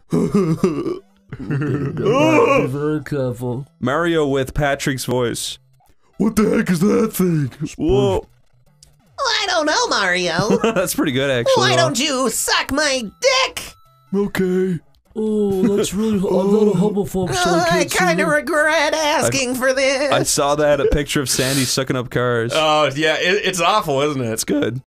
Be very careful. Mario with Patrick's voice. What the heck is that thing? Whoa. I don't know, Mario. That's pretty good, actually. Why don't you suck my dick? Okay. Oh, that's really I'm not a homophobe, so I kind of regret asking for this. I saw that, a picture of Sandy sucking up cars. Oh, yeah, it's awful, isn't it? It's good.